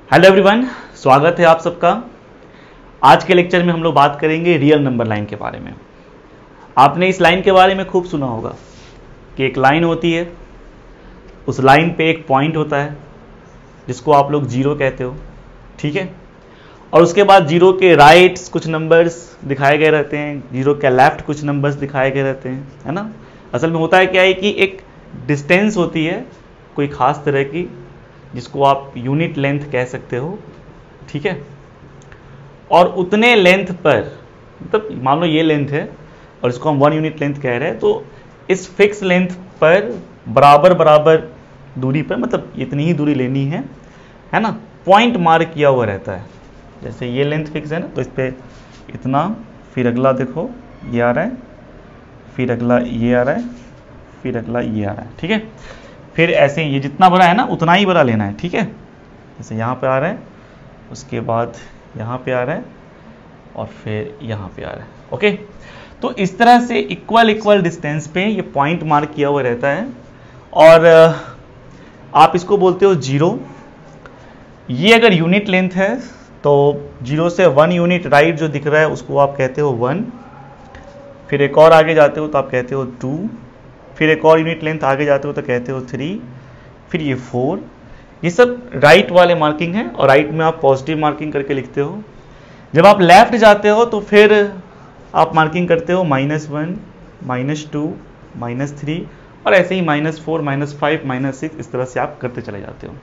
Hello everyone, स्वागत है आप सबका। आज के लेक्चर में हम लोग बात करेंगे रियल नंबर लाइन के बारे में। आपने इस लाइन के बारे में खूब सुना होगा कि एक लाइन होती है, उस लाइन पे एक पॉइंट होता है जिसको आप लोग जीरो कहते हो, ठीक है। और उसके बाद जीरो के राइट कुछ नंबर्स दिखाए गए रहते हैं, जीरो के लेफ्ट कुछ नंबर्स दिखाए गए रहते हैं, है ना। असल में होता है क्या है कि एक डिस्टेंस होती है कोई खास तरह की, जिसको आप यूनिट लेंथ कह सकते हो, ठीक है। और उतने लेंथ पर, मतलब मान लो ये लेंथ है और इसको हम 1 यूनिट लेंथ कह रहे हैं, तो इस फिक्स लेंथ पर बराबर बराबर दूरी पर, मतलब इतनी ही दूरी लेनी है ना, पॉइंट मार्क किया हुआ रहता है। जैसे ये लेंथ फिक्स है ना, तो इस पर इतना, फिर अगला देखो ये आ रहा है, फिर अगला ये आ रहा है, फिर अगला ये आ रहा है, ठीक है। फिर ऐसे ये जितना बड़ा है ना उतना ही बड़ा लेना है, ठीक है। जैसे यहाँ पे आ रहा है, उसके बाद यहाँ पे आ रहा है, और फिर यहाँ पे आ रहा है, ओके। तो इस तरह से इक्वल डिस्टेंस पे ये पॉइंट मार्क किया हुआ रहता है, और आप इसको बोलते हो जीरो। ये अगर यूनिट लेंथ है तो जीरो से 1 यूनिट राइट जो दिख रहा है उसको आप कहते हो 1, फिर एक और आगे जाते हो तो आप कहते हो 2, फिर एक और यूनिट लेंथ आगे जाते हो तो कहते हो 3, फिर ये 4। ये सब राइट वाले मार्किंग है, और राइट में आप पॉजिटिव मार्किंग करके लिखते हो। जब आप लेफ्ट जाते हो तो फिर आप मार्किंग करते हो -1, -2, -3, और ऐसे ही -4, -5, -6, इस तरह से आप करते चले जाते हो।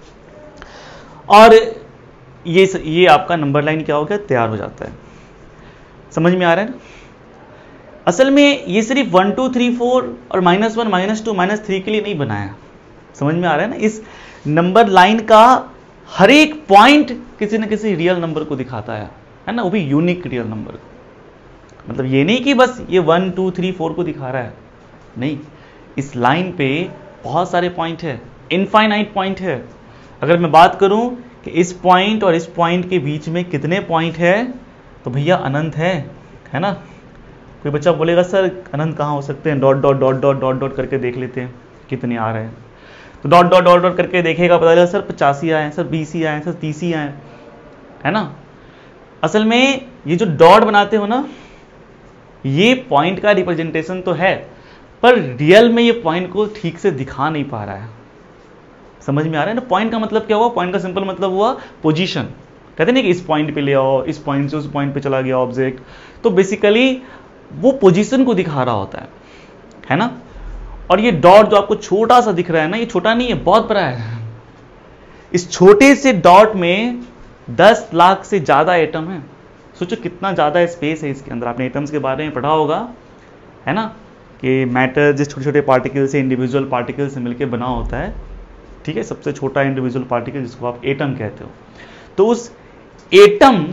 और ये आपका नंबर लाइन क्या हो गया, तैयार हो जाता है। समझ में आ रहा है ना। असल में ये सिर्फ 1 2 3 4 और -1 -2 -3 के लिए नहीं बनाया, समझ में आ रहा है ना। इस नंबर लाइन का हर एक पॉइंट किसी न किसी रियल नंबर को दिखाता है ना, वो भी यूनिक रियल नंबर को। मतलब ये नहीं कि बस ये 1 2 3 4 को दिखा रहा है, नहीं, इस लाइन पे बहुत सारे पॉइंट है, इनफाइनाइट पॉइंट है। अगर मैं बात करूं कि इस पॉइंट और इस पॉइंट के बीच में कितने पॉइंट है, तो भैया अनंत है ना। कोई बच्चा बोलेगा सर अनंत कहाँ हो सकते हैं, dot dot dot dot dot dot करके देख लेते हैं कितने आ रहे हैं। तो डॉट डॉट डॉट डॉट करके देखेगा, पता चला सर 85 आए हैं, सर 20 ही आए हैं, सर 30 ही आए हैं, है ना। असल में ये जो डॉट बनाते हो ना, ये पॉइंट का रिप्रेजेंटेशन तो है, पर रियल में ये पॉइंट को ठीक से दिखा नहीं पा रहा है। समझ में आ रहा है ना। पॉइंट का मतलब क्या हुआ, पॉइंट का सिंपल मतलब हुआ पोजीशन। कहते नहीं कि इस पॉइंट पे ले आओ, इस पॉइंट से उस पॉइंट पे चला गया ऑब्जेक्ट, तो बेसिकली वो पोजीशन को दिखा रहा होता है ना। और ये डॉट जो आपको छोटा सा दिख रहा है ना, ये छोटा नहीं है, बहुत बड़ा है। इस छोटे से डॉट में 10 लाख से ज्यादा एटम है। सोचो कितना ज्यादा स्पेस है इसके अंदर। आपने एटम्स के बारे में पढ़ा होगा, है ना, कि मैटर जिस छोटे छोटे पार्टिकल से, इंडिविजुअल पार्टिकल से मिलकर बना होता है, ठीक है। सबसे छोटा इंडिविजुअल पार्टिकल जिसको आप एटम कहते हो। तो उस एटम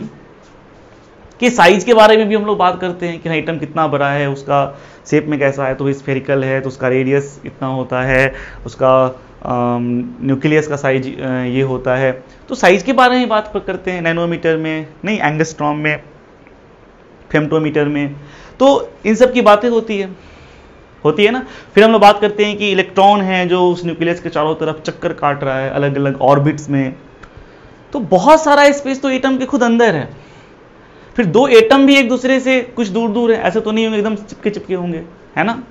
के साइज के बारे में भी हम लोग बात करते हैं कि हाँ एटम कितना बड़ा है, उसका शेप में कैसा है, तो स्फेरिकल है तो उसका रेडियस इतना होता है, उसका न्यूक्लियस का साइज ये होता है। तो साइज के बारे में बात करते हैं, नैनोमीटर में नहीं, एंगस्ट्रॉम में, फेम्टोमीटर में, तो इन सब की बातें होती है ना। फिर हम लोग बात करते हैं कि इलेक्ट्रॉन है जो उस न्यूक्लियस के चारों तरफ चक्कर काट रहा है अलग अलग ऑर्बिट्स में। तो बहुत सारा स्पेस तो एटम के खुद अंदर है। फिर दो एटम भी एक दूसरे से कुछ दूर दूर है, ऐसे तो नहीं होंगे एकदम चिपके चिपके होंगे, है ना।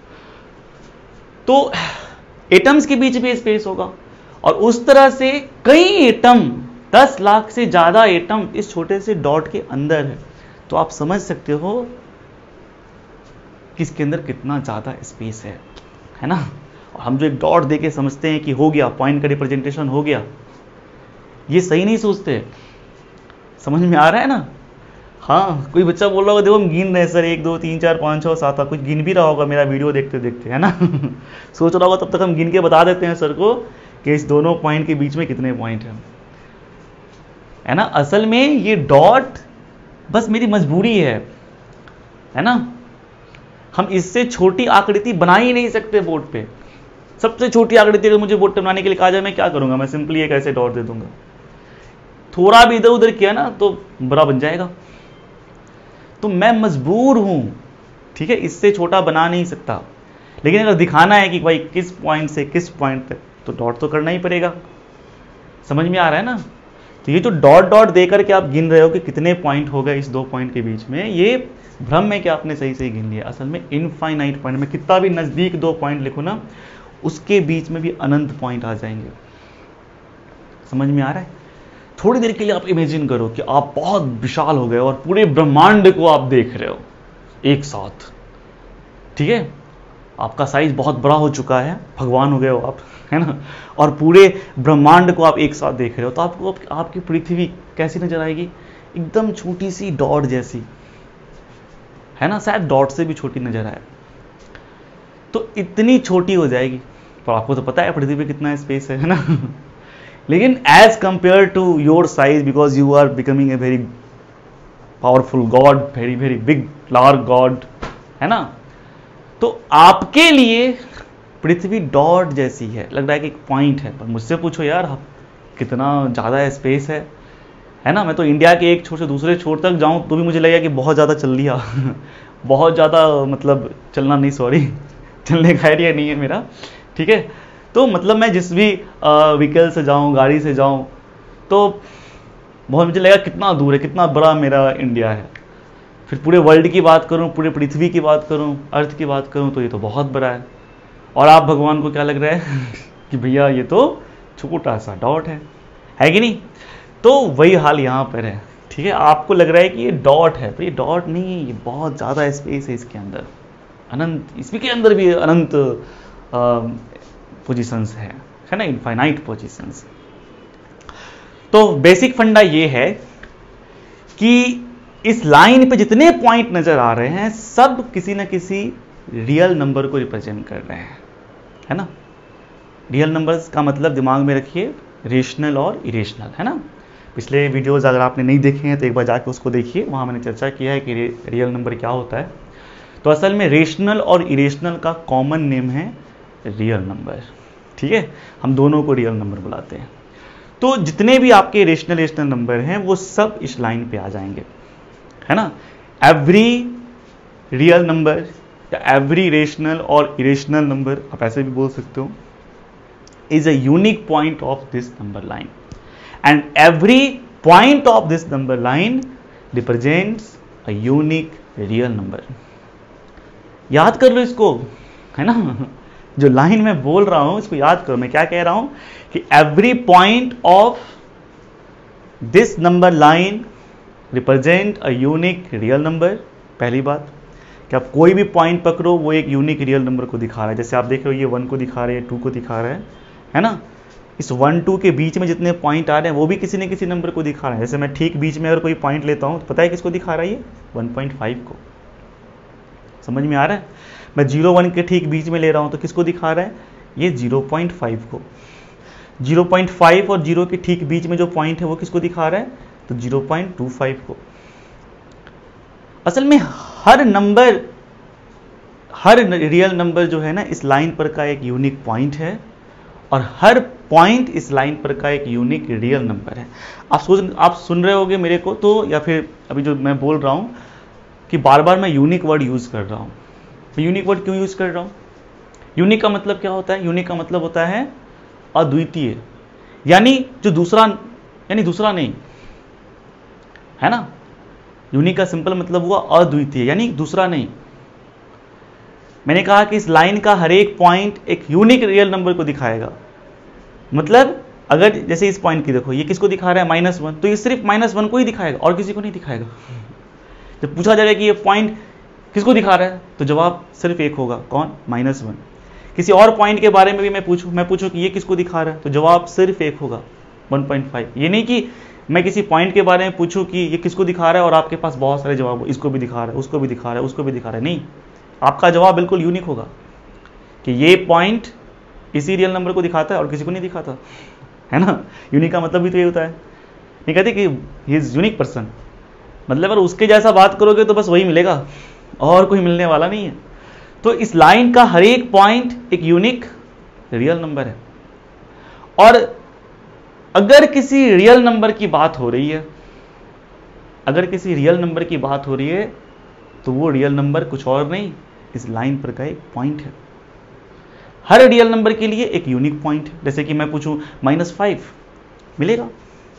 तो एटम्स के बीच भी स्पेस होगा, और उस तरह से कई एटम, 10 लाख से ज्यादा एटम इस छोटे से डॉट के अंदर है। तो आप समझ सकते हो कि इसके अंदर कितना ज्यादा स्पेस है ना। और हम जो एक डॉट देके समझते हैं कि हो गया, पॉइंट का रिप्रेजेंटेशन हो गया, ये सही नहीं सोचते। समझ में आ रहा है ना। हाँ, कोई बच्चा बोल रहा होगा देखो हम गिन रहे हैं सर, 1 2 3 4 5 6 7, कुछ गिन भी रहा होगा मेरा वीडियो देखते देखते, है ना। सोच रहा होगा तब तक हम गिन के बता देते हैं सर को कि इस दोनों पॉइंट के बीच में कितने पॉइंट हैं, है ना। असल में ये डॉट बस मेरी मजबूरी है ना। हम इससे छोटी आकृति बना ही नहीं सकते बोर्ड पे। सबसे छोटी आकृति अगर मुझे बोर्ड पे बनाने के लिए कहा जाए, मैं क्या करूंगा, मैं सिंपली एक ऐसे डॉट दे दूंगा। थोड़ा भी इधर उधर किया ना तो बड़ा बन जाएगा। तो मैं मजबूर हूं, ठीक है, इससे छोटा बना नहीं सकता। लेकिन अगर दिखाना है कि भाई किस पॉइंट से किस पॉइंट तक, तो डॉट तो करना ही पड़ेगा। समझ में आ रहा है ना। तो ये जो डॉट डॉट दे करके आप गिन रहे हो कि कितने पॉइंट हो गए इस 2 पॉइंट के बीच में, ये भ्रम है कि आपने सही सही गिन लिया। असल में इनफाइनाइट पॉइंट में कितना भी नज़दीक 2 पॉइंट लिखो ना, उसके बीच में भी अनंत पॉइंट आ जाएंगे। समझ में आ रहा है? थोड़ी देर के लिए आप इमेजिन करो कि आप बहुत विशाल हो गए और पूरे ब्रह्मांड को आप देख रहे हो एक साथ, ठीक है? आपका साइज बहुत बड़ा हो चुका है, भगवान हो गए हो आप, है ना? और पूरे ब्रह्मांड को आप एक साथ देख रहे हो, तो आपको आपकी पृथ्वी कैसी नजर आएगी? एकदम छोटी सी डॉट जैसी, है ना? शायद डॉट से भी छोटी नजर आए, तो इतनी छोटी हो जाएगी। पर आपको तो पता है पृथ्वी पे कितना स्पेस है ना? लेकिन as compare to your size, because you are becoming a very powerful god, very very big large god, है ना? तो आपके लिए पृथ्वी डॉट जैसी है, लग रहा है कि एक पॉइंट है। पर मुझसे पूछो यार, कितना ज़्यादा स्पेस है ना? मैं तो इंडिया के एक छोर से दूसरे छोर तक जाऊं तो भी मुझे लगेगा कि बहुत ज़्यादा चल लिया बहुत ज़्यादा, मतलब चलना नहीं, सॉरी चलने का एरिया नहीं है मेरा, ठीक है? तो मतलब मैं जिस भी व्हीकल से जाऊं, गाड़ी से जाऊं, तो बहुत मुझे लगेगा कितना दूर है, कितना बड़ा मेरा इंडिया है। फिर पूरे वर्ल्ड की बात करूं, पूरे पृथ्वी की बात करूं, अर्थ की बात करूं, तो ये तो बहुत बड़ा है। और आप भगवान को क्या लग रहा है कि भैया ये तो छोटा सा डॉट है कि नहीं? तो वही हाल यहाँ पर है, ठीक है? आपको लग रहा है कि ये डॉट है, पर ये डॉट नहीं है, ये बहुत ज़्यादा स्पेस है इसके अंदर, अनंत, इसके अंदर भी अनंत पोजीशंस है ना? Infinite positions. तो बेसिक फंडा ये है कि इस लाइन पे जितने पॉइंट नजर आ रहे हैं सब किसी न किसी रियल नंबर को रिप्रेजेंट कर रहे हैं, है ना? रियल नंबर्स का मतलब दिमाग में रखिए रेशनल और इरेशनल, है ना? पिछले वीडियोस अगर आपने नहीं देखे हैं तो एक बार जाके उसको देखिए, वहाँ मैंने चर्चा किया है कि रियल नंबर क्या होता है। तो असल में रेशनल और इरेशनल का कॉमन नेम है रियल नंबर, ठीक है? हम दोनों को रियल नंबर बुलाते हैं। तो जितने भी आपके रेशनल नंबर हैं वो सब इस लाइन पे आ जाएंगे, है ना? एवरी रियल नंबर या एवरी रेशनल और इरेशनल नंबर, आप ऐसे भी बोल सकते हो, is a unique point of this number line, and every point of this number line represents a unique real number. याद कर लो इसको, है ना? जो लाइन मैं बोल रहा हूं इसको याद करो। मैं क्या कह रहा हूं कि every point of this number line represent a unique real number. पहली बात कि आप कोई भी पॉइंट पकड़ो वो एक यूनिक रियल नंबर को दिखा रहा है। जैसे आप देख रहे हो ये 1 को दिखा रहे हैं, 2 को दिखा रहा है ना? इस 1 2 के बीच में जितने पॉइंट आ रहे हैं वो भी किसी न किसी नंबर को दिखा रहे हैं। जैसे मैं ठीक बीच में अगर कोई पॉइंट लेता हूं तो पता है किसको दिखा रहा है? ये 1.5 को। समझ में आ रहा है? मैं 0 1 के ठीक बीच में ले रहा हूं तो किसको दिखा रहा है? ये 0.5 को। 0.5 और 0 के ठीक बीच में जो पॉइंट है वो किसको दिखा रहा है? तो 0.25 को। असल में हर नंबर, हर रियल नंबर जो है ना इस लाइन पर का एक यूनिक पॉइंट है, और हर पॉइंट इस लाइन पर का एक यूनिक रियल नंबर है। आप सुन रहे होगे मेरे को तो, या फिर अभी जो मैं बोल रहा हूं कि बार बार मैं यूनिक वर्ड यूज कर रहा हूं। तो यूनिक वर्ड क्यों यूज कर रहा हूं? यूनिक का मतलब क्या होता है? यूनिक का मतलब होता है अद्वितीय, यानी जो दूसरा, यानी दूसरा नहीं, है ना? यूनिक का सिंपल मतलब हुआ अद्वितीय, यानी दूसरा नहीं। मैंने कहा कि इस लाइन का हर एक पॉइंट एक यूनिक रियल नंबर को दिखाएगा। मतलब अगर जैसे इस पॉइंट की देखो, ये किसको दिखा रहा है? -1, तो ये सिर्फ -1 को ही दिखाएगा और किसी को नहीं दिखाएगा। जब पूछा जाएगा कि ये पॉइंट किसको दिखा रहा है तो जवाब सिर्फ एक होगा, कौन? -1। किसी और पॉइंट के बारे में भी मैं पूछूं कि ये किसको दिखा रहा है तो जवाब सिर्फ एक होगा, 1.5। ये नहीं कि मैं किसी पॉइंट के बारे में पूछूं कि ये किसको दिखा रहा है और आपके पास बहुत सारे जवाब हो, इसको भी दिखा रहा है, उसको भी दिखा रहा है, उसको भी दिखा रहा है। नहीं, आपका जवाब बिल्कुल यूनिक होगा कि ये पॉइंट इसी रियल नंबर को दिखाता है और किसी को नहीं दिखाता, है ना? यूनिक का मतलब भी तो ये होता है। नहीं कहते कि ही इज यूनिक पर्सन, मतलब अगर उसके जैसा बात करोगे तो बस वही मिलेगा और कोई मिलने वाला नहीं है। तो इस लाइन का हर एक पॉइंट एक यूनिक रियल नंबर है। और अगर किसी रियल नंबर की बात हो रही है, अगर किसी रियल नंबर की बात हो रही है तो वो रियल नंबर कुछ और नहीं, इस लाइन पर का एक पॉइंट है। हर रियल नंबर के लिए एक यूनिक पॉइंट है। जैसे कि मैं पूछूं -5 मिलेगा,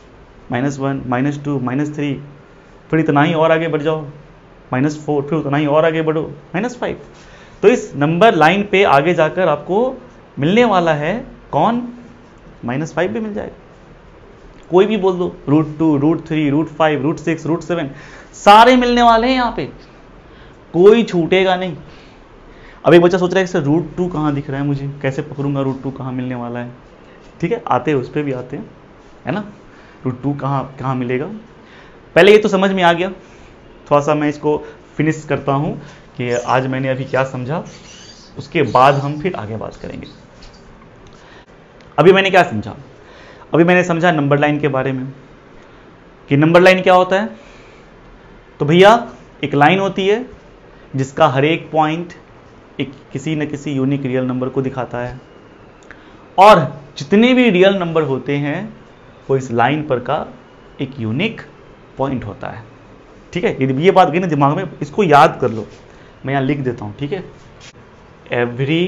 -1, -2, -3, फिर इतना ही और आगे बढ़ जाओ, -4, फिर उतना ही और आगे बढ़ो, -5। तो इस नंबर लाइन पे आगे जाकर आपको मिलने वाला है कौन? -5 भी मिल जाएगा। कोई भी बोल दो, √2, √3, √5, √6, √7, सारे मिलने वाले हैं यहाँ पे, कोई छूटेगा नहीं। अब एक बच्चा सोच रहा है कि सर √2 कहाँ दिख रहा है, मुझे कैसे पकड़ूंगा √2 कहाँ मिलने वाला है? ठीक है, आते हैं, उस पर भी आते हैं, है ना। √2 कहाँ मिलेगा, पहले ये तो समझ में आ गया। थोड़ा सा मैं इसको फिनिश करता हूँ कि आज मैंने अभी क्या समझा, उसके बाद हम फिर आगे बात करेंगे। अभी मैंने क्या समझा? अभी मैंने समझा नंबर लाइन के बारे में कि नंबर लाइन क्या होता है। तो भैया एक लाइन होती है जिसका हर एक पॉइंट एक किसी न किसी यूनिक रियल नंबर को दिखाता है, और जितने भी रियल नंबर होते हैं वो इस लाइन पर का एक यूनिक पॉइंट होता है। ठीक है, ये बात गई ना दिमाग में, इसको याद कर लो, मैं यहां लिख देता हूं। ठीक है, every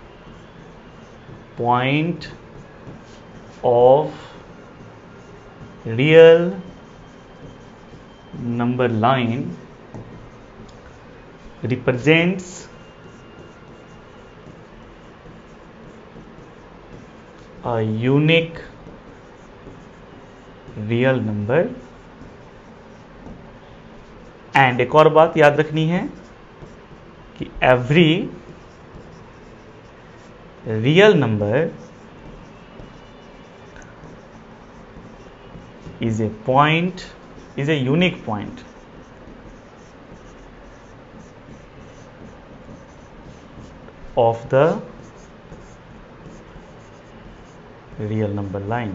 point of real number line represents a unique real number, and एक और बात याद रखनी है कि every real number is a point, is a unique point of the real number line.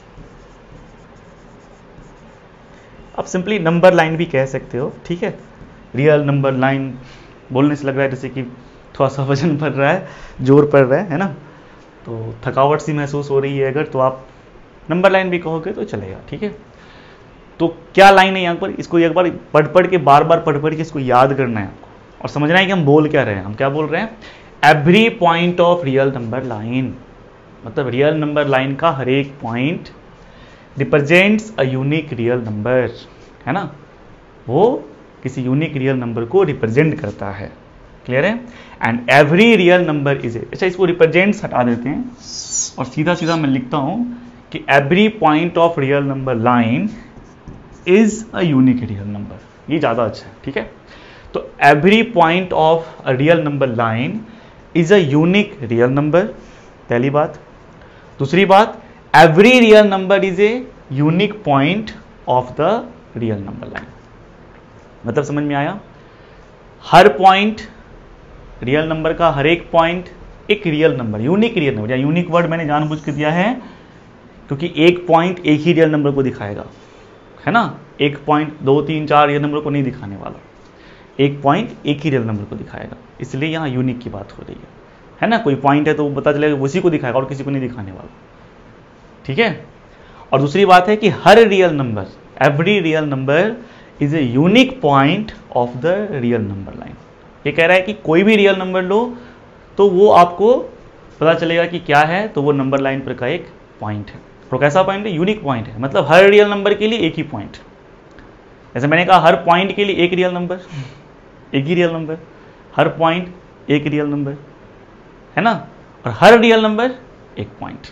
आप सिंपली नंबर लाइन भी कह सकते हो। ठीक है, रियल नंबर लाइन बोलने से लग रहा है जैसे कि थोड़ा सा वजन बढ़ रहा है, जोर पड़ रहा है ना, तो थकावट सी महसूस हो रही है अगर, तो आप नंबर लाइन भी कहोगे तो चलेगा। ठीक है, तो क्या लाइन है यहाँ पर, इसको एक बार पढ़ के बार बार पढ़ के इसको याद करना है आपको, और समझना है कि हम बोल क्या रहे हैं। हम क्या बोल रहे हैं? Every point of real number line, मतलब रियल नंबर लाइन का हर एक point represents a unique real number, है ना, वो किसी यूनिक रियल नंबर को रिप्रेजेंट करता है। क्लियर है? And every real number is a, अच्छा इसको रिप्रेजेंट्स हटा देते हैं और सीधा सीधा मैं लिखता हूं कि every point of real number line is a unique real number, ये ज्यादा अच्छा है। ठीक है, तो every point of a real number line is a unique real number, पहली बात। दूसरी बात, every real number is a unique point of the real number line. मतलब समझ में आया? हर पॉइंट रियल नंबर का हर एक पॉइंट एक real number, unique real number, या यूनिक वर्ड मैंने जानबूझ के दिया है क्योंकि एक पॉइंट एक ही रियल नंबर को दिखाएगा, है ना, एक पॉइंट 2, 3, 4 रियल नंबर को नहीं दिखाने वाला, एक पॉइंट एक ही रियल नंबर को दिखाएगा, इसलिए यहां यूनिक की बात हो रही है ना। कोई पॉइंट है तो पता चलेगा उसी को दिखाएगा और किसी को नहीं दिखाने वाला। ठीक है, और दूसरी बात है कि हर real number, every real number is a unique point of the real number line. ये कह रहा है कि कोई भी रियल नंबर लो तो वो आपको पता चलेगा कि क्या है, तो वो नंबर लाइन पर का एक पॉइंट है। तो कैसा पॉइंट है? यूनिक पॉइंट है, मतलब हर रियल नंबर के लिए एक ही पॉइंट। जैसे मैंने कहा हर पॉइंट के लिए एक रियल नंबर, एक ही रियल नंबर, हर पॉइंट एक रियल नंबर, है ना, और हर रियल नंबर एक पॉइंट।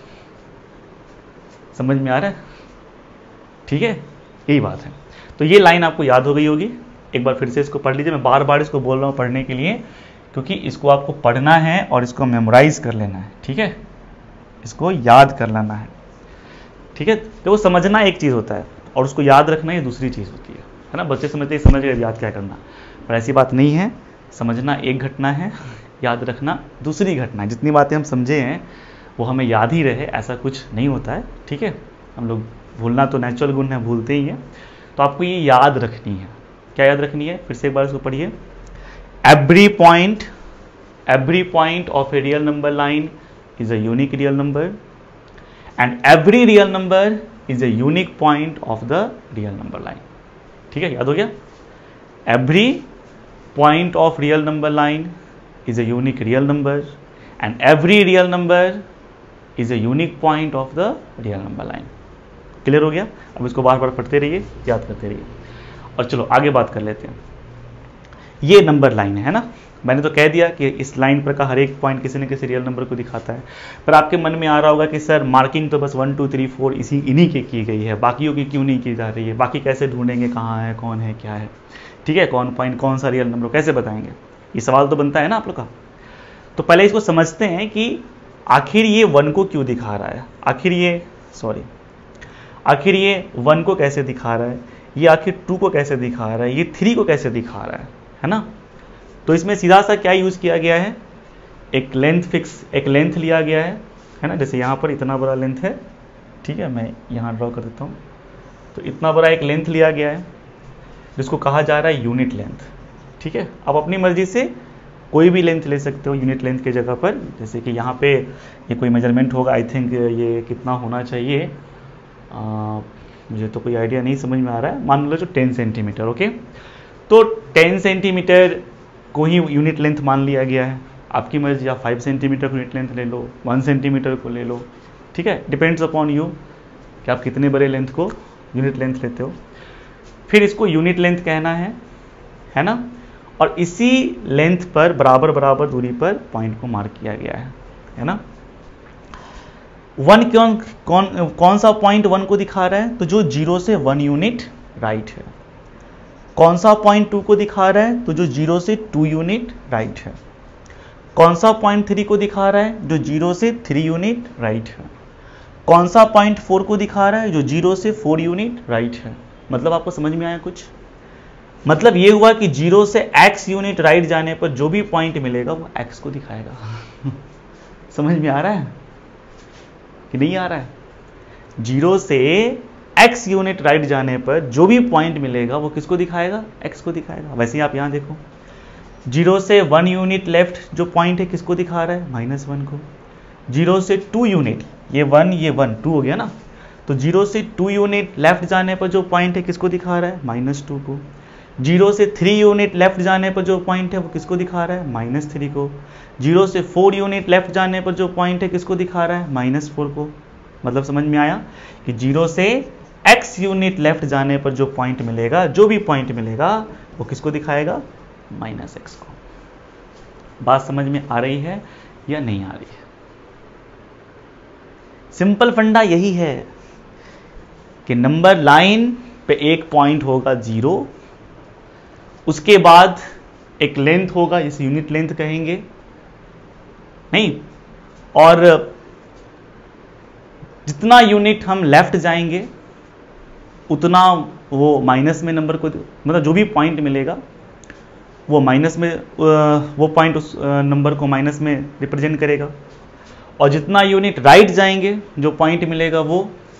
समझ में आ रहा है? ठीक है, यही बात है। तो ये लाइन आपको याद हो गई होगी, एक बार फिर से इसको पढ़ लीजिए। मैं बार बार इसको बोल रहा हूँ पढ़ने के लिए, क्योंकि इसको आपको पढ़ना है और इसको मेमोराइज कर लेना है। ठीक है, इसको याद कर लेना है। ठीक है, तो वो समझना एक चीज़ होता है और उसको याद रखना ये दूसरी चीज़ होती है ना। बच्चे समझते समझ गए याद क्या करना, पर ऐसी बात नहीं है। समझना एक घटना है, याद रखना दूसरी घटना है। जितनी बातें हम समझे हैं वो हमें याद ही रहे, ऐसा कुछ नहीं होता है। ठीक है, हम लोग भूलना तो नेचुरल गुण है, भूलते ही हैं। तो आपको ये याद रखनी है। क्या याद रखनी है? फिर से एक बार इसको पढ़िए। Every point of a real number line is a unique real number and every real number is a unique point of the real number line. ठीक है, याद हो गया? Every point of real number line is a unique real number and every real number is a unique point of the real number line. Clear हो गया? अब इसको बार बार पढ़ते रहिए, याद करते रहिए। और चलो आगे बात कर लेते हैं। ये नंबर लाइन है ना, मैंने तो कह दिया कि इस लाइन पर का हर एक पॉइंट किसी न किसी रियल नंबर को दिखाता है। पर आपके मन में आ रहा होगा कि सर मार्किंग तो बस 1 2 3 4 इन्हीं की गई है, बाकियों की क्यों नहीं की जा रही है? बाकी कैसे ढूंढेंगे, कहाँ है, कौन है, क्या है? ठीक है, कौन पॉइंट कौन सा रियल नंबर कैसे बताएंगे? ये सवाल तो बनता है ना आप लोग का। तो पहले इसको समझते हैं कि आखिर ये 1 को क्यों दिखा रहा है, आखिर ये 1 को कैसे दिखा रहा है, ये आखिर 2 को कैसे दिखा रहा है, ये 3 को कैसे दिखा रहा है ना? तो इसमें सीधा सा क्या यूज़ किया गया है, एक लेंथ लिया गया है ना। जैसे यहाँ पर इतना बड़ा लेंथ है, ठीक है, मैं यहाँ ड्रॉ कर देता हूँ। तो इतना बड़ा एक लेंथ लिया गया है जिसको कहा जा रहा है यूनिट लेंथ, ठीक है। अब अपनी मर्जी से कोई भी लेंथ ले सकते हो यूनिट लेंथ की जगह पर। जैसे कि यहाँ पे ये कोई मेजरमेंट होगा, आई थिंक ये कितना होना चाहिए, मुझे तो कोई आइडिया नहीं समझ में आ रहा है। मान लो जो 10 सेंटीमीटर, ओके। तो 10 सेंटीमीटर को ही यूनिट लेंथ मान लिया गया है। आपकी मर्जी, आप 5 सेंटीमीटर को यूनिट लेंथ ले लो, 1 सेंटीमीटर को ले लो, ठीक है, डिपेंड्स अपॉन यू कि आप कितने बड़े लेंथ को यूनिट लेंथ लेते हो। फिर इसको यूनिट लेंथ कहना है ना। और इसी लेंथ पर बराबर बराबर दूरी पर पॉइंट को मार्क किया गया है ना। 1 कौन सा पॉइंट 1 को दिखा रहा है? तो जो 0 से 1 यूनिट राइट है। कौन सा पॉइंट 2 को दिखा रहा है? तो जो 0 से 2 यूनिट राइट है। कौन सा पॉइंट 3 को दिखा रहा है? जो 0 से 3 यूनिट राइट है। कौन सा पॉइंट 4 को दिखा रहा है? जो 0 से 4 यूनिट राइट है। मतलब आपको समझ में आया कुछ? मतलब ये हुआ कि 0 से x यूनिट राइट जाने पर जो भी पॉइंट मिलेगा वो x को दिखाएगा। समझ में आ रहा है कि नहीं आ रहा है? 0 से x यूनिट राइट जाने पर जो भी पॉइंट मिलेगा वो किसको दिखाएगा? x को दिखाएगा। वैसे ही आप यहां देखो, 0 से 1 यूनिट लेफ्ट जो पॉइंट है किसको दिखा रहा है? -1 को। 0 से 2 यूनिट, ये 1 2 हो गया ना। तो 0 से 2 यूनिट लेफ्ट जाने पर जो पॉइंट है किसको दिखा रहा है? -2 को। 0 से 3 यूनिट लेफ्ट जाने पर जो पॉइंट है वो किसको दिखा रहा है? -3 को। 0 से 4 यूनिट लेफ्ट जाने पर जो पॉइंट है किसको दिखा रहा है? -4 को। मतलब समझ में आया कि 0 से x यूनिट लेफ्ट जाने पर जो पॉइंट मिलेगा, जो भी पॉइंट मिलेगा वो किसको दिखाएगा? -x को। बात समझ में आ रही है या नहीं आ रही है? सिंपल फंडा यही है कि नंबर लाइन पे एक पॉइंट होगा 0, उसके बाद एक लेंथ होगा, इसे यूनिट लेंथ कहेंगे नहीं, और जितना यूनिट हम लेफ्ट जाएंगे उतना वो माइनस में नंबर को, मतलब जो भी पॉइंट मिलेगा वो माइनस में, वो पॉइंट उस नंबर को माइनस में रिप्रेजेंट करेगा। और जितना यूनिट राइट जाएंगे जो पॉइंट मिलेगा वो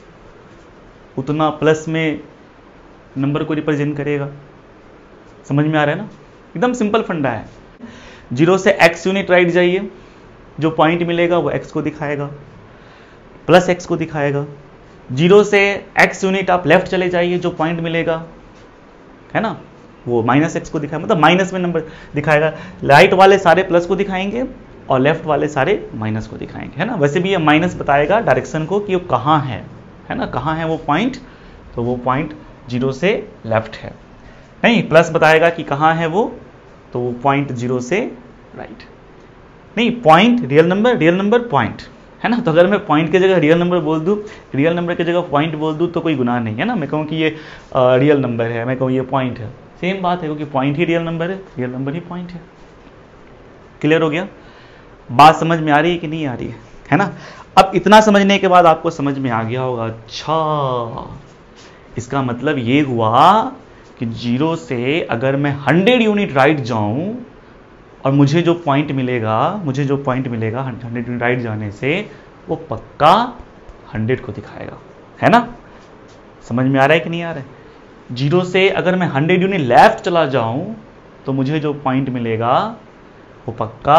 उतना प्लस में नंबर को रिप्रेजेंट करेगा। समझ में आ रहा है ना? एकदम सिंपल फंडा है। 0 से x यूनिट राइट जाइए, जो पॉइंट मिलेगा वो x को दिखाएगा, प्लस x को दिखाएगा। 0 से x यूनिट आप लेफ्ट चले जाइए, जो पॉइंट मिलेगा है ना वो -x को दिखाएगा, मतलब माइनस में नंबर दिखाएगा। राइट वाले सारे प्लस को दिखाएंगे और लेफ्ट वाले सारे माइनस को दिखाएंगे, है ना। वैसे भी ये माइनस बताएगा डायरेक्शन को कि वो कहाँ है ना, कहाँ है वो पॉइंट। तो वो पॉइंट 0 से लेफ्ट है। नहीं, प्लस बताएगा कि कहाँ है वो, तो वो पॉइंट 0 से राइट। नहीं, पॉइंट रियल नंबर पॉइंट, है ना। तो अगर मैं पॉइंट की जगह रियल नंबर बोल दूँ, रियल नंबर की जगह पॉइंट बोल दूँ तो कोई गुनाह नहीं है ना। मैं कहूँ कि ये रियल नंबर है, मैं कहूँ ये पॉइंट है, सेम बात है, क्योंकि पॉइंट ही रियल नंबर है, रियल नंबर ही पॉइंट है। क्लियर हो गया? बात समझ में आ रही है कि नहीं आ रही है ना। अब इतना समझने के बाद आपको समझ में आ गया होगा, अच्छा इसका मतलब ये हुआ कि 0 से अगर मैं 100 यूनिट राइट जाऊं और मुझे जो पॉइंट मिलेगा 100 यूनिट राइट जाने से वो पक्का 100 को दिखाएगा, है ना। समझ में आ रहा है कि नहीं आ रहा है? 0 से अगर मैं 100 यूनिट लेफ्ट चला जाऊं तो मुझे जो पॉइंट मिलेगा वो पक्का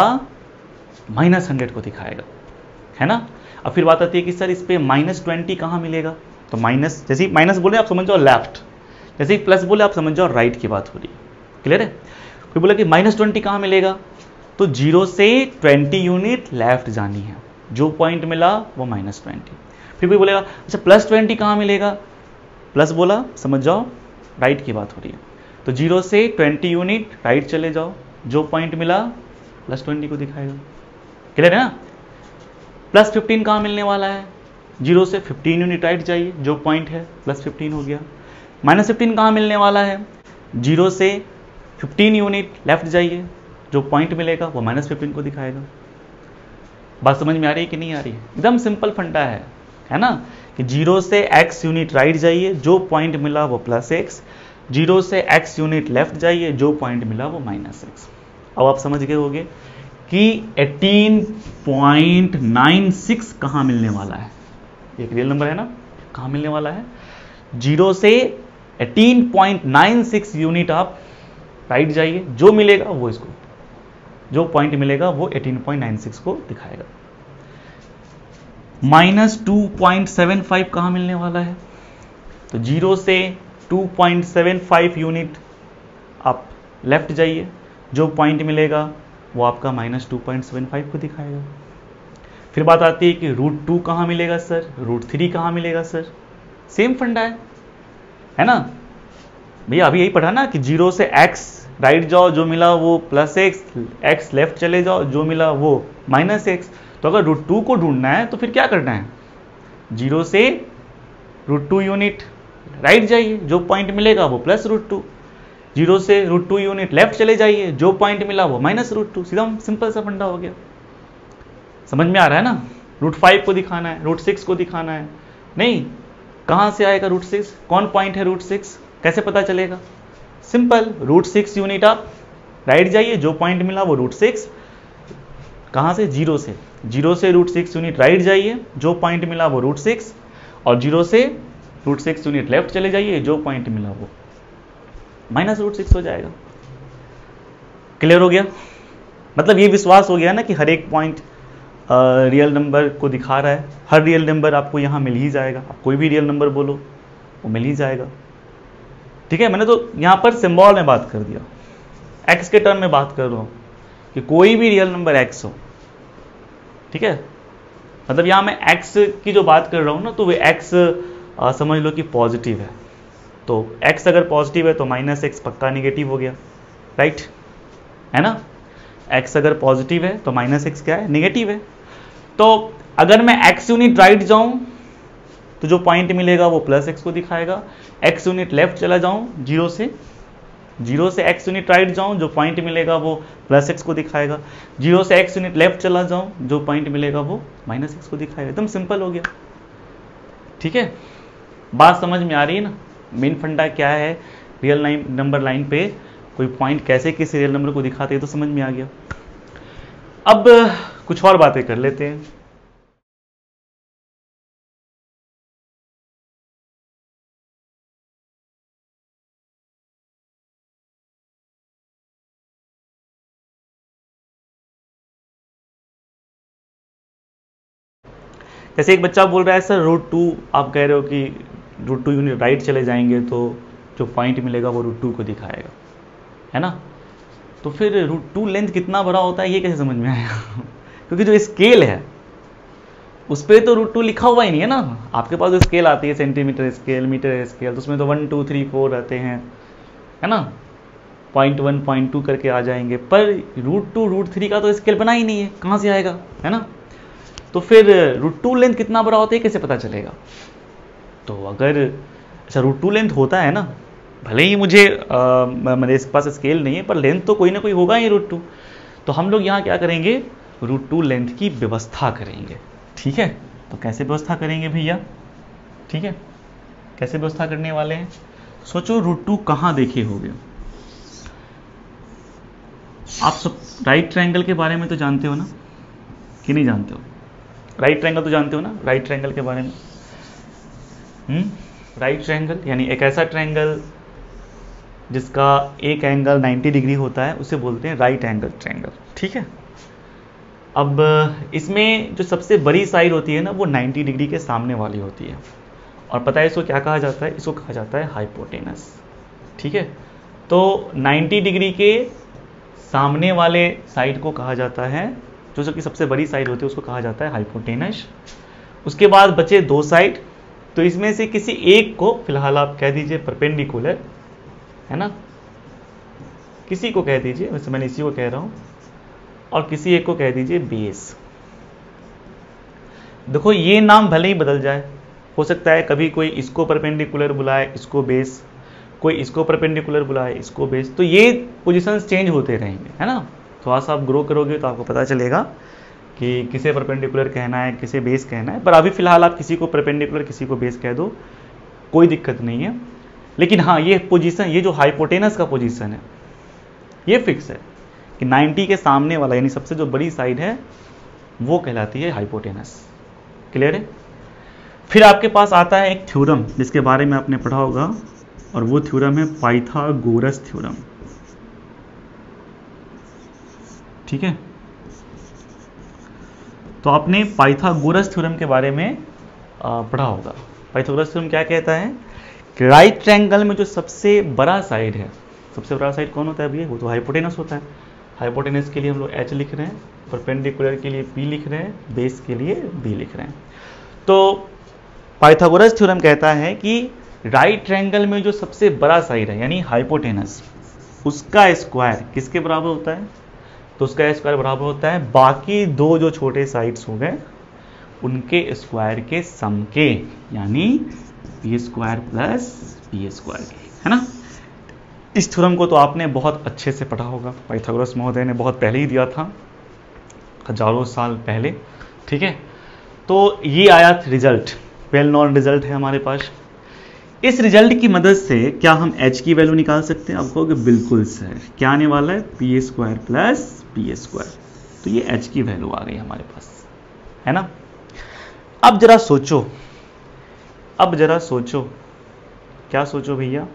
-100 को दिखाएगा, है ना। अब फिर बात आती है कि सर इस पे -20 कहाँ मिलेगा? तो माइनस, जैसे ही माइनस बोले आप समझ जाओ लेफ्ट, जैसे ही प्लस बोले आप समझ जाओ राइट की बात हो रही है। क्लियर है? कोई बोला कि -20 कहाँ मिलेगा? तो 0 से 20 यूनिट लेफ्ट जानी है, जो पॉइंट मिला वो -20। फिर कोई बोलेगा अच्छा +20 कहाँ मिलेगा, प्लस बोला समझ जाओ राइट की बात हो रही है। तो 0 से 20 यूनिट राइट चले जाओ, जो पॉइंट मिला +20 को दिखाएगा। क्लियर है ना। +15 कहाँ मिलने वाला है, 0 से 15 यूनिट राइट जाइए, जो पॉइंट है +15 हो गया। -15 कहाँ मिलने वाला है, 0 से 15 यूनिट लेफ्ट जाइए, जो पॉइंट मिलेगा वो -15 को दिखाएगा। बात समझ में आ रही है कि नहीं आ रही है। एकदम सिंपल फंडा है ना, कि 0 से x यूनिट राइट जाइए, जो पॉइंट मिला वो +x, 0 से x यूनिट लेफ्ट जाइए, जो पॉइंट मिला वो -x। अब आप समझ गए होंगे कि 18.96 कहाँ मिलने वाला है, एक रियल नंबर है ना, कहाँ मिलने वाला है, 0 से 18.96 यूनिट आप राइट जाइए, जो मिलेगा वो इसको, जो पॉइंट मिलेगा वो 18.96 को दिखाएगा। -2.75 कहाँ मिलने वाला है, तो 0 से 2.75 यूनिट आप लेफ्ट जाइए, जो पॉइंट मिलेगा वो आपका -2.75 को दिखाएगा। फिर बात आती है कि √2 कहाँ मिलेगा सर, √3 कहाँ मिलेगा सर, सेम फंडा है ना भैया। अभी यही पढ़ा ना कि 0 से x राइट जाओ, जो मिला वो +x, x लेफ्ट चले जाओ, जो मिला वो -x। तो अगर √2 को ढूंढना है तो फिर क्या करना है, 0 से √2 यूनिट राइट जाइए, जो पॉइंट मिलेगा वो +√2, 0 से √2 यूनिट लेफ्ट चले जाइए, जो पॉइंट मिला वो -√2। सीधा सिंपल सा फंडा हो गया। समझ में आ रहा है ना। √5 को दिखाना है, √6 को दिखाना है, नहीं कहाँ से आएगा √6, कौन पॉइंट है √6, कैसे पता चलेगा, सिंपल √6 यूनिट आप राइट जाइए, जो पॉइंट मिला वो √6, कहाँ से, 0 से √6 यूनिट राइट जाइए, जो पॉइंट मिला वो √6, और 0 से √6 यूनिट लेफ्ट चले जाइए, जो पॉइंट मिला वो -√6 हो जाएगा। क्लियर हो गया। मतलब ये विश्वास हो गया ना कि हर एक पॉइंट रियल नंबर को दिखा रहा है, हर रियल नंबर आपको यहाँ मिल ही जाएगा, आप कोई भी रियल नंबर बोलो वो मिल ही जाएगा। ठीक है, मैंने तो यहाँ पर सिंबल में बात कर दिया, x के टर्म में बात कर रहा हूँ कि कोई भी रियल नंबर x हो। ठीक है, मतलब यहाँ मैं x की जो बात कर रहा हूँ ना, तो वे x समझ लो कि पॉजिटिव है, तो x अगर पॉजिटिव है तो -x पक्का निगेटिव हो गया, राइट है ना। x अगर पॉजिटिव है तो -x क्या है, निगेटिव है। तो अगर मैं x यूनिट राइट जाऊं तो जो पॉइंट मिलेगा वो +x को दिखाएगा, x यूनिट लेफ्ट चला जाऊं, 0 से x यूनिट राइट जाऊं, जो पॉइंट मिलेगा वो +x को दिखाएगा, 0 से x यूनिट लेफ्ट चला जाऊं, जो पॉइंट मिलेगा वो -x को दिखाएगा। एकदम सिंपल हो गया। ठीक है, बात समझ में आ रही है ना। मेन फंडा क्या है, रियल नंबर लाइन पे कोई पॉइंट कैसे किसी रियल नंबर को दिखाते हैं, तो समझ में आ गया। अब कुछ और बातें कर लेते हैं। जैसे एक बच्चा बोल रहा है सर √2, आप कह रहे हो कि √2 यूनिट राइट चले जाएंगे तो जो पॉइंट मिलेगा वो √2 को दिखाएगा, है ना। तो फिर √2 लेंथ कितना बड़ा होता है ये कैसे समझ में आएगा क्योंकि जो स्केल है उस पर तो √2 लिखा हुआ ही नहीं है ना। आपके पास जो स्केल आती है, सेंटीमीटर स्केल, मीटर स्केल, तो उसमें तो 1 2 3 4 रहते हैं, है ना, 0.1 0.2 करके आ जाएंगे, पर √2 √3 का तो स्केल बना ही नहीं है, कहाँ से आएगा, है ना। तो फिर √2 लेंथ कितना बड़ा होता है कैसे पता चलेगा। तो अगर अच्छा √2 लेंथ होता है ना, भले ही मुझे मेरे पास स्केल नहीं है, पर लेंथ तो कोई ना कोई होगा ही √2। तो हम लोग यहाँ क्या करेंगे, √2 लेंथ की व्यवस्था करेंगे। ठीक है, तो कैसे व्यवस्था करेंगे भैया, ठीक है, कैसे व्यवस्था करने वाले हैं, सोचो √2 कहाँ देखे होगे आप सब। राइट ट्रायंगल के बारे में तो जानते हो ना कि नहीं जानते हो, राइट ट्रायंगल तो जानते हो ना, राइट ट्रायंगल के बारे में। राइट ट्रायंगल यानी एक ऐसा ट्रायंगल जिसका एक एंगल 90 डिग्री होता है, उसे बोलते हैं राइट एंगल ट्रायंगल। ठीक है, अब इसमें जो सबसे बड़ी साइड होती है ना, वो 90 डिग्री के सामने वाली होती है, और पता है इसको क्या कहा जाता है, इसको कहा जाता है हाइपोटेनस। ठीक है, तो 90 डिग्री के सामने वाले साइड को कहा जाता है, जो कि सबसे बड़ी साइड होती है उसको कहा जाता है हाइपोटेनस, उसके बाद बचे दो साइड, तो इसमें से किसी एक को फिलहाल आप कह दीजिए परपेंडिकुलर, है ना, किसी को कह दीजिए, वैसे मैंने इसी को कह रहा हूं, और किसी एक को कह दीजिए बेस। देखो ये नाम भले ही बदल जाए, हो सकता है कभी कोई इसको परपेंडिकुलर बुलाए, इसको बेस, कोई इसको परपेंडिकुलर बुलाए, इसको बेस, तो ये पोजीशंस चेंज होते रहेंगे, है ना। थोड़ा सा आप ग्रो करोगे तो आपको पता चलेगा कि किसे परपेंडिकुलर कहना है, किसे बेस कहना है, पर अभी फिलहाल आप किसी को परपेंडिकुलर किसी को बेस कह दो, कोई दिक्कत नहीं है। लेकिन हाँ, ये पोजीशन, ये जो हाइपोटेनस का पोजीशन है ये फिक्स है कि 90 के सामने वाला यानी सबसे जो बड़ी साइड है वो कहलाती है हाइपोटेनस। क्लियर है। फिर आपके पास आता है एक थ्योरम जिसके बारे में आपने पढ़ा होगा, और वो थ्योरम है पाइथागोरस थ्योरम। ठीक है, तो आपने पाइथागोरस थ्योरम के बारे में पढ़ा होगा। पाइथागोरस थ्योरम क्या कहता है कि राइट ट्रायंगल में जो सबसे बड़ा साइड है, सबसे बड़ा साइड कौन होता है भैया, वो तो हाइपोटेनस होता है। हाइपोटेनस के लिए हम लोग H लिख रहे हैं, परपेंडिकुलर के लिए P लिख रहे हैं, बेस के लिए B लिख रहे हैं। तो पाइथागोरस थ्योरम कहता है कि राइट ट्रायंगल में जो सबसे बड़ा साइड है यानी हाइपोटेनस, उसका स्क्वायर किसके बराबर होता है, तो उसका स्क्वायर बराबर होता है बाकी दो जो छोटे साइड्स हो गए उनके स्क्वायर के सम के, यानी P square plus P square के, है ना। इस थ्योरम को तो आपने बहुत अच्छे से पढ़ा होगा, पाइथागोरस महोदय ने बहुत पहले ही दिया था, हजारों साल पहले। ठीक है, तो ये आया रिजल्ट, वेल नॉन रिजल्ट है हमारे पास। इस रिजल्ट की मदद से क्या हम H की वैल्यू निकाल सकते हैं, आप कहोगे बिल्कुल सर, क्या आने वाला है, P square plus P square, तो ये H की वैल्यू आ गई हमारे पास, है ना। अब जरा सोचो, अब जरा सोचो, क्या सोचो भैया,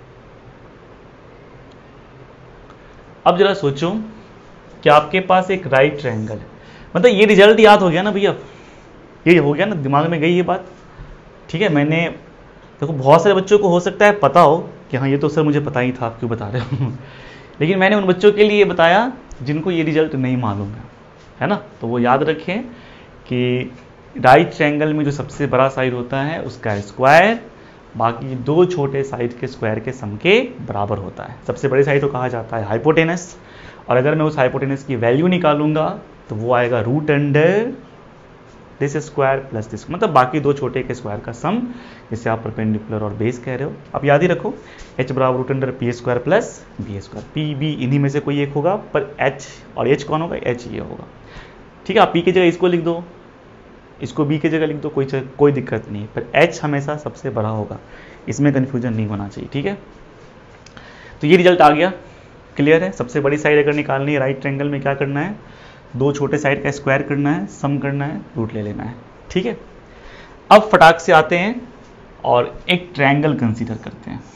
अब जरा सोचो कि आपके पास एक राइट ट्रायंगल है, मतलब ये रिजल्ट याद हो गया ना भैया, ये हो गया ना, दिमाग में गई ये बात। ठीक है, मैंने देखो बहुत सारे बच्चों को हो सकता है पता हो कि हाँ ये तो सर मुझे पता ही था, आप क्यों बता रहे हो लेकिन मैंने उन बच्चों के लिए बताया जिनको ये रिजल्ट नहीं मालूम है ना। तो वो याद रखें कि राइट ट्रायंगल में जो सबसे बड़ा साइड होता है उसका स्क्वायर बाकी दो छोटे साइड के स्क्वायर के सम के बराबर होता है। सबसे बड़ी साइड को कहा जाता है हाइपोटेनस, और अगर मैं उस हाइपोटेनस की वैल्यू निकालूंगा तो वो आएगा root under this square plus this, मतलब बाकी दो छोटे के स्क्वायर का सम, जिसे आप परपेंडिकुलर और बेस कह रहे हो। आप याद ही रखो H बराबर root under P square plus B square, P B इन्हीं में से कोई एक होगा, पर H और H कौन होगा, H ये होगा। ठीक है, आप P की जगह इसको लिख दो, इसको B की जगह लिख दो, कोई दिक्कत नहीं, पर H हमेशा सबसे बड़ा होगा, इसमें कन्फ्यूजन नहीं होना चाहिए। ठीक है, तो ये रिजल्ट आ गया, क्लियर है। सबसे बड़ी साइड अगर निकालनी है राइट ट्रायंगल में क्या करना है, दो छोटे साइड का स्क्वायर करना है, सम करना है, रूट ले लेना है। ठीक है, अब फटाक से आते हैं और एक ट्रायंगल कंसीडर करते हैं।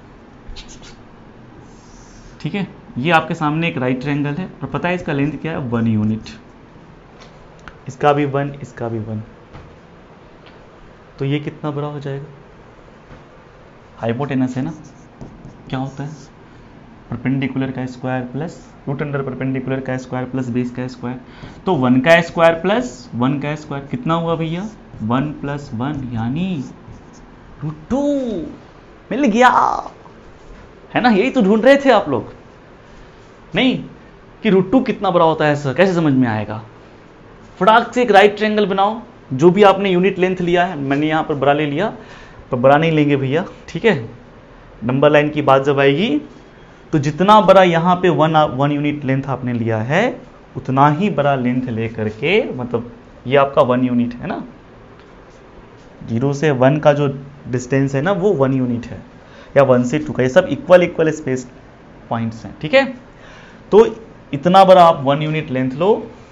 ठीक है, ये आपके सामने एक राइट ट्रायंगल है और पता है इसका लेंथ क्या है, 1 यूनिट, इसका भी 1, इसका भी 1, तो ये कितना बड़ा हो जाएगा, हाइपोटेनस है ना, क्या होता है परपेंडिकुलर का square plus root under perpendicular का स्क्वायर प्लस बेस का स्क्वायर, तो 1 का स्क्वायर प्लस 1 का स्क्वायर कितना हुआ भैया, 1 प्लस 1 यानी √2, मिल गया, है ना। यही तो ढूंढ रहे थे आप लोग, नहीं कि √2 कितना बड़ा होता है सर, कैसे समझ में आएगा। फटाक से एक राइट ट्रायंगल बनाओ, जो भी आपने यूनिट लेंथ लिया है, मैंने यहाँ पर बड़ा ले लिया, पर बड़ा नहीं लेंगे भैया। ठीक है, नंबर लाइन की बात जब आएगी तो जितना बड़ा यहाँ पे 1 यूनिट लेंथ आपने लिया है उतना ही बड़ा लेंथ लेकर के, मतलब ये आपका 1 यूनिट है ना, 0 से 1 का जो डिस्टेंस है ना वो 1 यूनिट है, या 1 से 2 का, ये सब इक्वल स्पेस पॉइंट्स हैं। ठीक है, तो इतना बड़ा आप 1 यूनिट लेंथ लो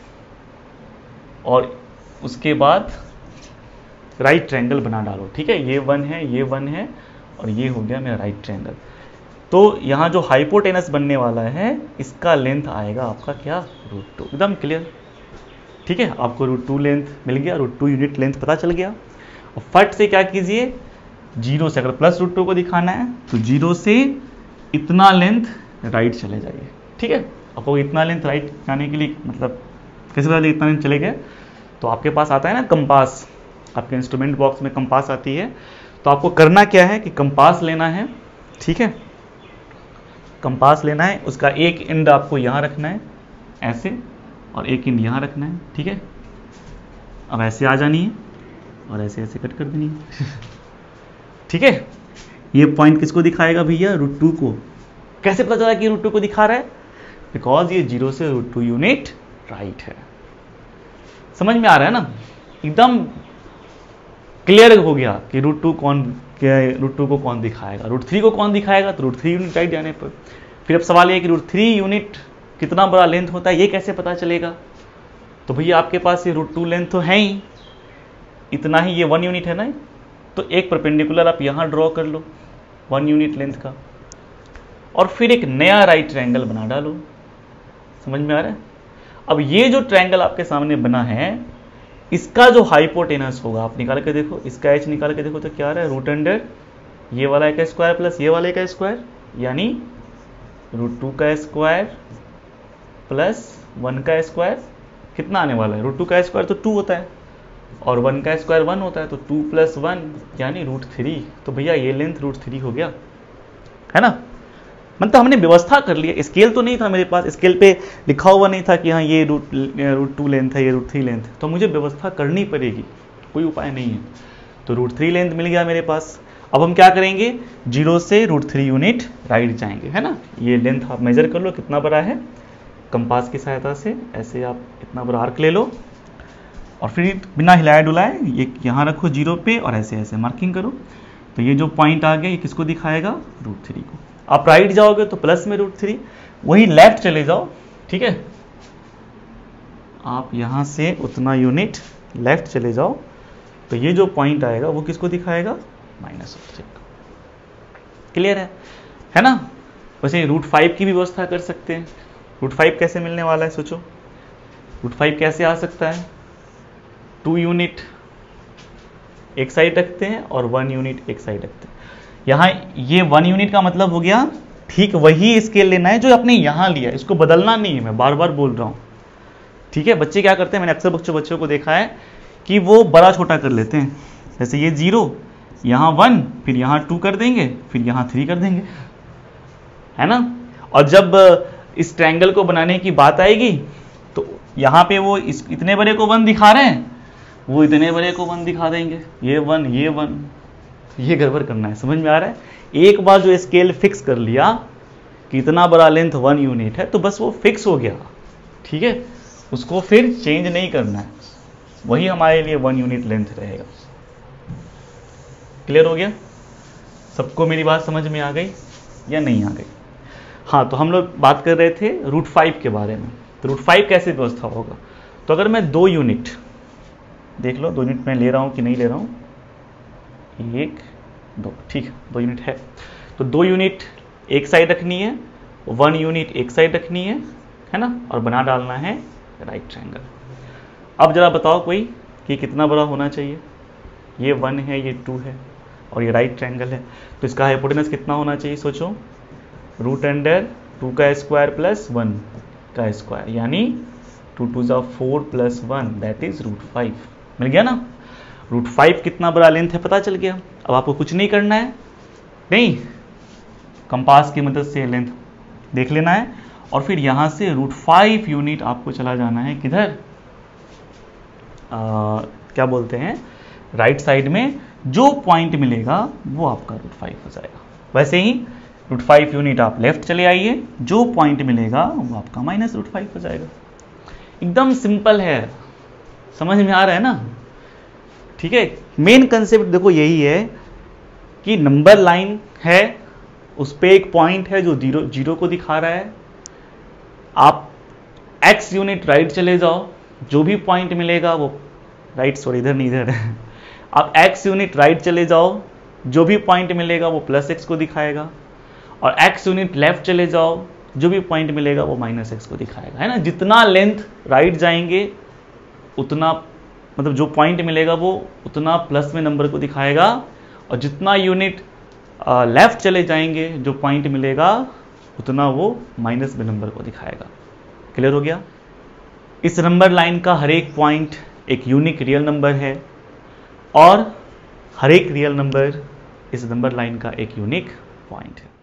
और उसके बाद राइट ट्रायंगल बना डालो। ठीक है, ये 1 है, ये 1 है, और ये हो गया मेरा राइट ट्रायंगल। तो यहाँ जो हाइपोटेनस बनने वाला है इसका लेंथ आएगा आपका क्या, √2, एकदम क्लियर। ठीक है, आपको √2 लेंथ मिल गया, √2 यूनिट लेंथ पता चल गया। और फट से क्या कीजिए, 0 से, अगर प्लस √2 को दिखाना है तो 0 से इतना लेंथ राइट चले जाइए। ठीक है, आपको इतना लेंथ राइट जाने के लिए मतलब कैसे पता इतना लेंथ चले गए, तो आपके पास आता है ना कंपास, आपके इंस्ट्रूमेंट बॉक्स में कंपास आती है। तो आपको करना क्या है कि कंपास लेना है, ठीक है, कंपास लेना है, उसका एक एंड आपको यहाँ रखना है ऐसे, और एक एंड यहाँ रखना है, ठीक है। अब ऐसे आ जानी है और ऐसे ऐसे कट कर देनी है ठीक है। ये पॉइंट किसको दिखाएगा भैया? √2 को। कैसे पता चला कि √2 को दिखा रहा है? बिकॉज ये 0 से √2 यूनिट राइट है। समझ में आ रहा है ना? एकदम क्लियर हो गया कि √2 को कौन दिखाएगा, √3 को कौन दिखाएगा, तो √3 यूनिट राइट जाने पर। फिर अब सवाल ये कि √3 यूनिट कितना बड़ा लेंथ होता है, ये कैसे पता चलेगा? तो भैया आपके पास ये √2 लेंथ तो है ही, इतना ही, ये 1 यूनिट है ना, तो एक परपेंडिकुलर आप यहाँ ड्रॉ कर लो 1 यूनिट लेंथ का, और फिर एक नया राइट ट्रायंगल बना डालो। समझ में आ रहा है? अब ये जो ट्रायंगल आपके सामने बना है, इसका जो हाइपोटेनस होगा आप निकाल के देखो, इसका एच निकाल के देखो तो क्या आ रहा है? √अंडर ये वाला का स्क्वायर प्लस ये वाले का स्क्वायर, यानी √2 का स्क्वायर प्लस 1 का स्क्वायर। कितना आने वाला है? √2 का स्क्वायर तो 2 होता है और 1 का स्क्वायर 1 होता है, तो 2 + 1 यानी √3। तो भैया ये लेंथ √3 हो गया, है ना? मतलब हमने व्यवस्था कर लिया। स्केल तो नहीं था मेरे पास, स्केल पे लिखा हुआ नहीं था कि हाँ ये √2 लेंथ है, ये √3 लेंथ है, तो मुझे व्यवस्था करनी पड़ेगी, कोई उपाय नहीं है। तो √3 लेंथ मिल गया मेरे पास। अब हम क्या करेंगे? 0 से √3 यूनिट राइट जाएंगे, है ना? ये लेंथ आप मेजर कर लो कितना बड़ा है, कंपास की सहायता से ऐसे आप इतना बड़ा आर्क ले लो, और फिर बिना हिलाए डुलाए ये यहाँ रखो 0 पे और ऐसे ऐसे मार्किंग करो। तो ये जो पॉइंट आ गया ये किसको दिखाएगा? √3 को। आप राइट जाओगे तो प्लस में √3, वही लेफ्ट चले जाओ, ठीक है, आप यहाँ से उतना यूनिट लेफ्ट चले जाओ, तो ये जो पॉइंट आएगा वो किसको दिखाएगा? -√3 को। क्लियर है ना? वैसे √5 की भी व्यवस्था कर सकते हैं। √5 कैसे मिलने वाला है सोचो? √5 कैसे आ सकता है? 2 यूनिट एक साइड रखते हैं और 1 यूनिट एक साइड रखते हैं। यहाँ ये 1 यूनिट का मतलब हो गया, ठीक वही स्केल लेना है जो आपने यहाँ लिया, इसको बदलना नहीं है, मैं बार बार बोल रहा हूँ, ठीक है। बच्चे क्या करते हैं, मैंने अक्सर बच्चों को देखा है कि वो बड़ा छोटा कर लेते हैं। जैसे ये 0, यहाँ 1, फिर यहाँ 2 कर देंगे, फिर यहाँ 3 कर देंगे, है ना? और जब इस ट्रायंगल को बनाने की बात आएगी तो यहाँ पे वो इतने बड़े को 1 दिखा रहे हैं, वो इतने बड़े को 1 दिखा देंगे, ये 1 ये 1, ये गड़बड़ करना है। समझ में आ रहा है? एक बार जो स्केल फिक्स कर लिया कि इतना बड़ा लेंथ 1 यूनिट है, तो बस वो फिक्स हो गया, ठीक है, उसको फिर चेंज नहीं करना है, वही हमारे लिए 1 यूनिट लेंथ रहेगा। क्लियर हो गया? सबको मेरी बात समझ में आ गई या नहीं आ गई? हाँ, तो हम लोग बात कर रहे थे √5 के बारे में। तो √5 कैसे व्यवस्था होगा? तो अगर मैं 2 यूनिट, देख लो 2 यूनिट मैं ले रहा हूँ कि नहीं ले रहा हूँ, 1 2, ठीक है, 2 यूनिट है, तो 2 यूनिट एक साइड रखनी है, 1 यूनिट एक साइड रखनी है ना, और बना डालना है राइट ट्रायंगल। अब जरा बताओ कोई कि कितना बड़ा होना चाहिए? ये 1 है, ये 2 है, और ये राइट ट्रायंगल है, तो इसका हाइपोटेनस कितना होना चाहिए? सोचो, √2 का स्क्वायर प्लस 1 का स्क्वायर, यानी 2 2 = 4 + 1 दैट इज √5। मिल गया ना? √5 कितना बड़ा लेंथ है पता चल गया। अब आपको कुछ नहीं करना है, नहीं, कंपास की मदद से लेंथ देख लेना है, और फिर यहाँ से √5 यूनिट आपको चला जाना है किधर? क्या बोलते हैं, राइट साइड में। जो पॉइंट मिलेगा वो आपका √5 हो जाएगा। वैसे ही √5 यूनिट आप लेफ्ट चले आइए, जो पॉइंट मिलेगा वो आपका -√5 हो जाएगा। एकदम सिंपल है, समझ में आ रहा है ना? ठीक है। मेन कंसेप्ट देखो यही है कि नंबर लाइन है, उस पे एक पॉइंट है जो 0 को दिखा रहा है। आप x यूनिट राइट चले जाओ, जो भी पॉइंट मिलेगा वो राइट, सॉरी इधर नहीं, इधर आप x यूनिट राइट चले जाओ, जो भी पॉइंट मिलेगा वो +x को दिखाएगा, और x यूनिट लेफ्ट चले जाओ, जो भी पॉइंट मिलेगा वो -x को दिखाएगा, है ना? जितना लेंथ राइट जाएंगे उतना, मतलब जो पॉइंट मिलेगा वो उतना प्लस में नंबर को दिखाएगा, और जितना यूनिट लेफ्ट चले जाएंगे जो पॉइंट मिलेगा उतना वो माइनस में नंबर को दिखाएगा। क्लियर हो गया? इस नंबर लाइन का हर एक पॉइंट एक यूनिक रियल नंबर है, और हर एक रियल नंबर इस नंबर लाइन का एक यूनिक पॉइंट है।